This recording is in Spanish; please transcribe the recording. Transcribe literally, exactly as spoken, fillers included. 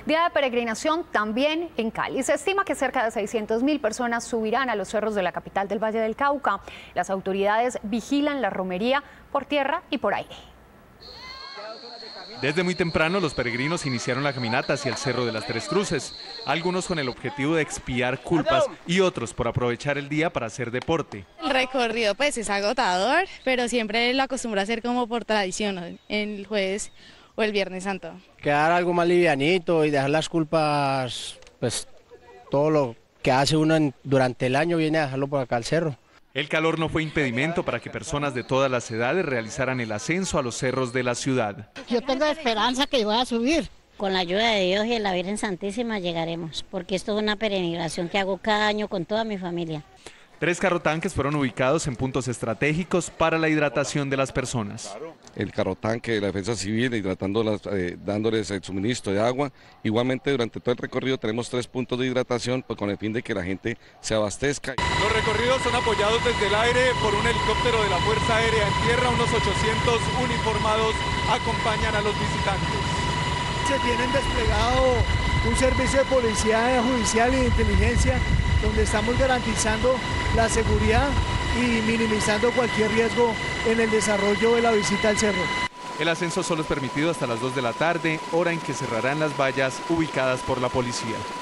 Día de peregrinación también en Cali. Se estima que cerca de seiscientas mil personas subirán a los cerros de la capital del Valle del Cauca. Las autoridades vigilan la romería por tierra y por aire. Desde muy temprano los peregrinos iniciaron la caminata hacia el Cerro de las Tres Cruces, algunos con el objetivo de expiar culpas y otros por aprovechar el día para hacer deporte. El recorrido pues es agotador, pero siempre lo acostumbro a hacer como por tradición, ¿no? El jueves o el Viernes Santo. Quedar algo más livianito y dejar las culpas, pues todo lo que hace uno en, durante el año viene a dejarlo por acá al cerro. El calor no fue impedimento para que personas de todas las edades realizaran el ascenso a los cerros de la ciudad. Yo tengo esperanza que voy a subir. Con la ayuda de Dios y de la Virgen Santísima llegaremos, porque esto es una peregrinación que hago cada año con toda mi familia. Tres carrotanques fueron ubicados en puntos estratégicos para la hidratación de las personas. El carrotanque de la Defensa Civil hidratándolas, eh, dándoles el suministro de agua. Igualmente durante todo el recorrido tenemos tres puntos de hidratación pues, con el fin de que la gente se abastezca. Los recorridos son apoyados desde el aire por un helicóptero de la Fuerza Aérea en tierra. Unos ochocientos uniformados acompañan a los visitantes. Se tienen desplegado un servicio de policía judicial y de inteligencia donde estamos garantizando la seguridad y minimizando cualquier riesgo en el desarrollo de la visita al cerro. El ascenso solo es permitido hasta las dos de la tarde, hora en que cerrarán las vallas ubicadas por la policía.